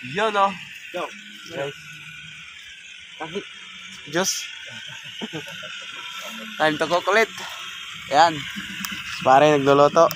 Yan oh. Guys. Kahit. Diyos. Time to cook ulit. Yan. Pare nagluluto.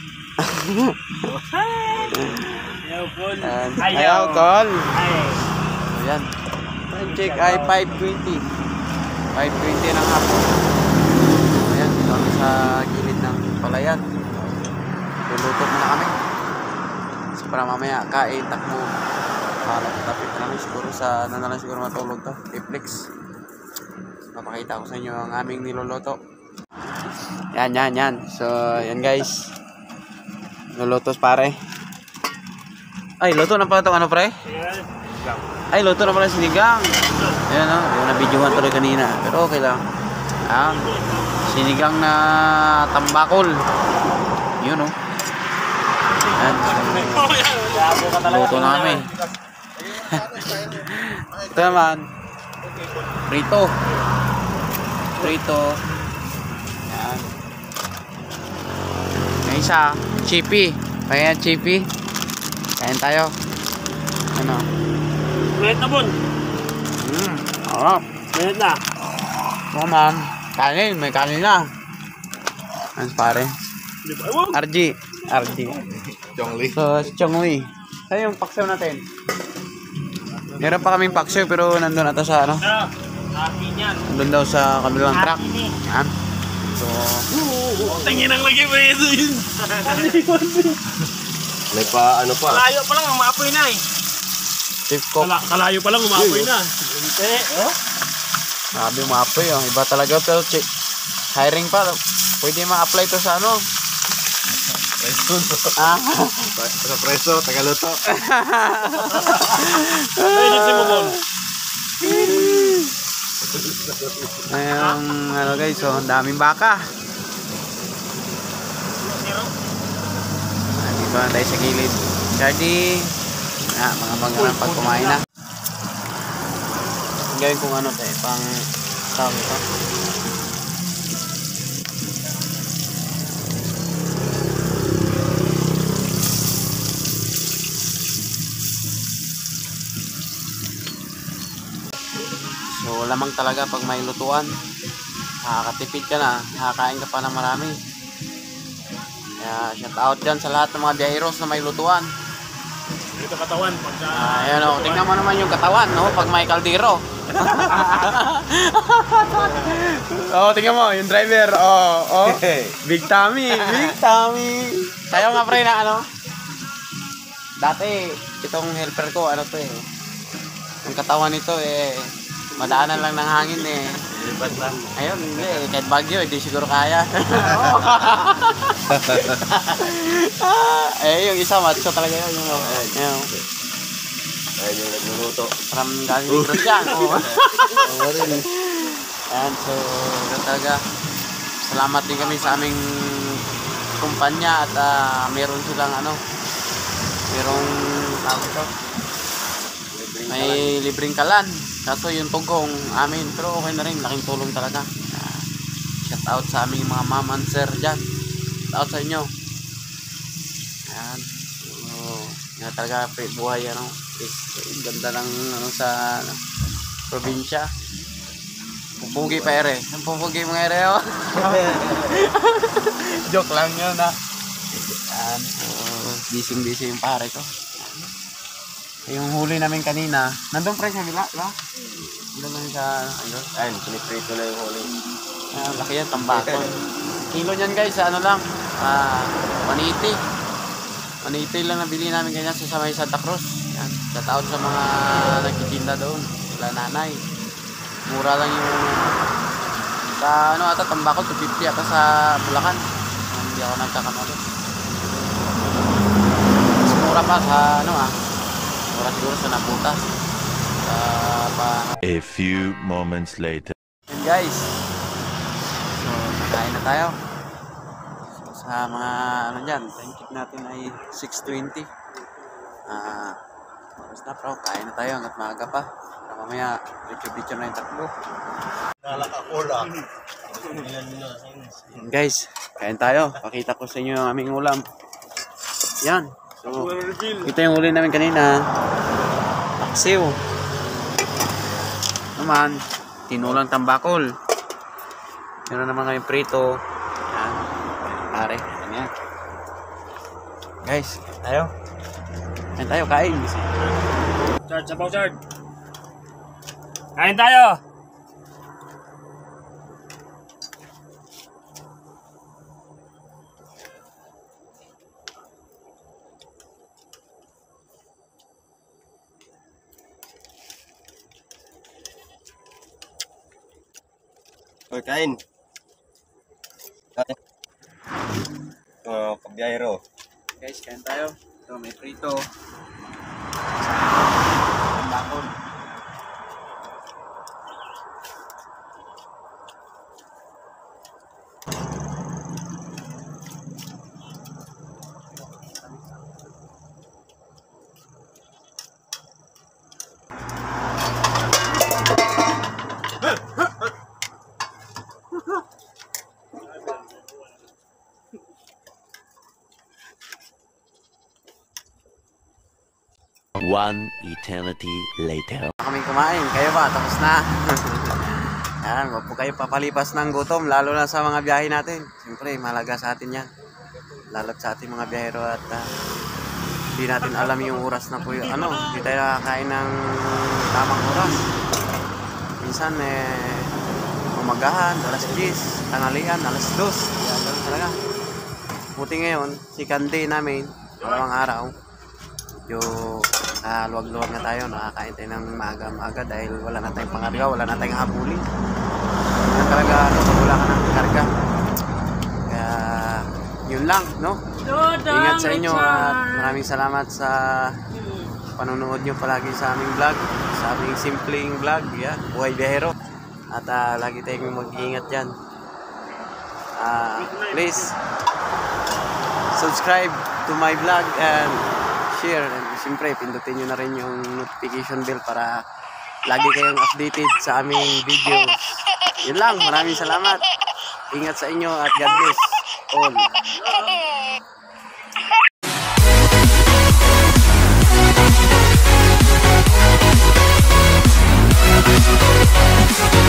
Ayaw, Col. Ayaw, Col. Ayan. Time check ay 5:20. 5:20 ng hapon. Ayan, dito kami sa gilid ng palayan. Luluto muna kami. So, para mamaya kain, takbo. Lapit na namin siguro sa ano na lang siguro matulog to. Netflix. Papakita ko sa inyo ang aming niluluto. Yan. So, yan guys. Lulutos pare. Ay, luto na pala itong ano pre? Ay, luto na pala sinigang. Ayan o, yung nabidyohan tuloy kanina. Pero okay lang. Sinigang na tambakol. Yun o. Ayan. Luto na kami. Ito naman. Prito. Ayan. Yung isa, chippy. Kaya chippy. Kain tayo. Ano? Mayat na bon. Harap. Mayat na. Ma'am, kanin. May kanin na. Ano pare? RG. Chongli. So, si Chongli. Saan yung paksaw natin? Meron pa kaming paksaw pero nandun ata sa ano? Akin yan. Nandun daw sa kabilang truck. Yan. So, tingin ang lagi pa ito yun. May pa, ano pa? Kalayo pa lang, umaapoy na eh. Chief Cook. Kalayo pa lang, umaapoy na. Hindi. Sabi umapoy oh. Iba talaga pero hiring pa. Pwede ma-apply to sa ano? Preso. Sa preso, tagaluto. Pwede si Momon. Ayun, ano guys, so ang daming baka. Dito na tayo sa gilid. Chardy. Mga banggalan pag kumain na. Gawin kong ano tayo, pang tawag ito. So lamang talaga pag may lutuan. Nakakatipid ka na, nakakain ka pa ng marami. Kaya shout out dyan sa lahat ng mga biyaheros na may lutuan. Ito katawan. Ayan o, tingnan mo naman yung katawan, no? Pag may kaldero. Tingnan mo, yung driver. Big Tommy. Tayo nga pre na ano? Dati, itong helper ko, ano to eh. Yung katawan nito eh, madaanan lang ng hangin eh. Lipat lang. Ayun, hindi eh. Kahit bagyo, hindi siguro kaya. Yung isa, macho talaga yun. Ayun. Ayun yung nagluluto. From galing Negros yan. Ayan, so, yun talaga. Salamat din kami sa aming kumpanya at meron silang ano, merong tawag ito. May libreng kalan. Kaso yung tugong amin, pero okay na rin, laking tulong talaga. Shout out sa aming mga ma'am and sir dyan. Shout out sa inyo. Ayan. So, yan talaga buhay ano. Ganda ng ano sa probinsya. Pupugi pa ere. Ang pupugi mga ere oh. Joke lang yun ha. Ayan. So, bising yung pare ko. Yung huli namin kanina, nandun pre sa bila, ba? Nandun lang sa, Ayun, piniprito na yung huli. laki yan, tambakol. Kilo niyan guys, ano lang, 180. 180 lang nabili namin ganyan sa may Santa Cruz. Yan, shoutout sa mga nagtitinda doon, sila nanay. Mura lang yung, sa ano ata, tambakol, 250 ata sa Bulacan. Hindi ako nagkakamali. Mas mura pa sa, ano mura siguro sa naputas. A few moments later. And guys, so nakain na tayo. So, sa mga ano dyan, time check natin ay 6:20. Basta bro, kain na tayo hanggat maaga pa. Para mamaya, picture na yung takbo. Nalakakola. And guys, kain tayo. Pakita ko sa inyo yung aming ulam. Yan. So, ito yung huli namin kanina. paksiw. Naman, tinulang tambakol. Meron naman kayong prito. Yan. Pare, yan. Guys, tayo. Kain tayo, kain. Chard, sabaw, Chard. Kain tayo! Hoy, kain. Kain. Pabyayro. Guys, kain tayo. Ito, may prito. Tambakol. One eternity later. Kami kumain. Kayo ba? Tapos na. Yan, huwag po kayo papalipas ng gutom, lalo na sa mga biyahe natin. Siyempre, mahalaga sa atin yan. Lalo sa ating mga biyahero at hindi natin alam yung oras na po yung hindi tayo nakakain ng tamang oras. Minsan, umagahan, alas 10, tanghalian, alas 2. Yan, ganun talaga. Buti ngayon, si Kandi namin, dalawang araw, luwag-luwag na tayo, nakakain tayo ng maaga-maaga dahil wala na tayong pangarga, wala na tayong habulin. Wala talaga, wala ka ng karga. Kaya, yun lang, no? Ingat sa inyo at maraming salamat sa panonood nyo palagi sa aming vlog, sa aming simpleng vlog, Buhay Biyahero. At lagi tayong mag-iingat dyan. Please, subscribe to my vlog and share, and siyempre pindutin nyo na rin yung notification bell para lagi kayong updated sa aming videos. Yun lang, maraming salamat. Ingat sa inyo at God bless all.